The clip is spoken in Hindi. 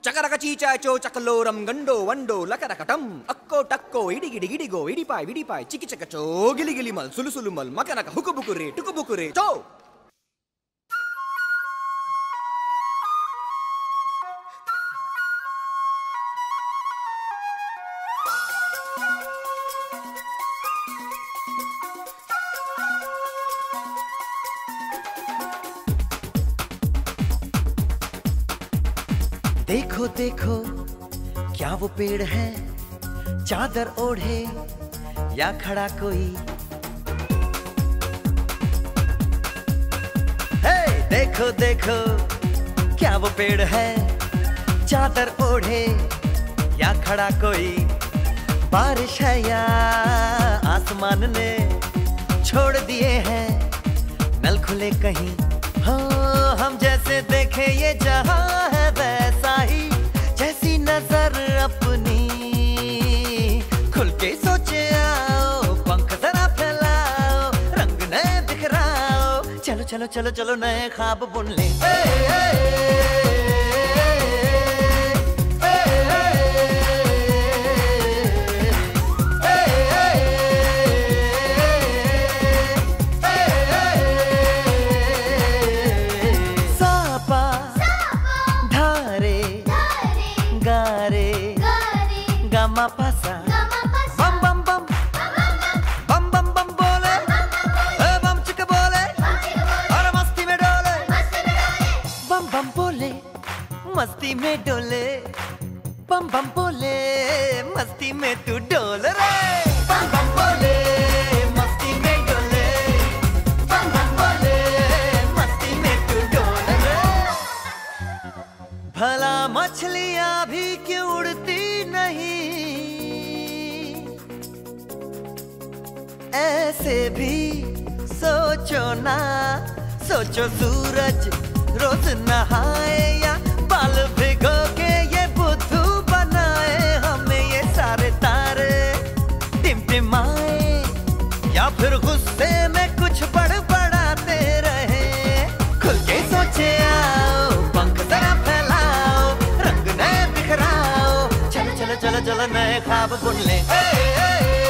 చకరక చీచాచో చకలోరం గండో వండో లకరకటం అక్కో టక్కో ఇడిగిడి గిడిగో ఇడిపాయ్ విడిపాయ్ చికి చకచో గిలిగిలి మల్ సులుసులు మల్ మకనక హుకుబుకురే టుకుబుకురే చో. देखो देखो क्या वो पेड़ है, चादर ओढ़े या खड़ा कोई. हे देखो देखो क्या वो पेड़ है, चादर ओढ़े या खड़ा कोई. बारिश है या आसमान ने छोड़ दिए हैं नल खुले कहीं. हाँ हम जैसे देखे ये जहां है वैसा ही, जैसी नजर अपनी खुल के सोचे आओ. पंख जरा फैलाओ, रंग नए बिखराओ. चलो चलो चलो चलो नए ख्वाब बुन ले. Gama pasa, bam bam bam, bam bam bam bole, bam chika bole, और मस्ती में डोले, bam bam bole, मस्ती में डोले, bam bam bole, मस्ती में तू डोल रे. Bam bam bole, मस्ती में डोले, bam bam bole, मस्ती में तू डोल रे. भला मछलियां भी क्यों उड़ती नहीं, ऐसे भी सोचो ना. सोचो सूरज रोज नहाए या बाल भिगो के ये बुद्धू बनाए. हमें ये सारे तारे टिमटिमाए या फिर गुस्से में कुछ बड़बड़ाते रहे. खुल के सोचे आओ, पंख जरा फैलाओ, रंग नए बिखराओ. चलो चलो चलो चलो नए ख्वाब बुन ले.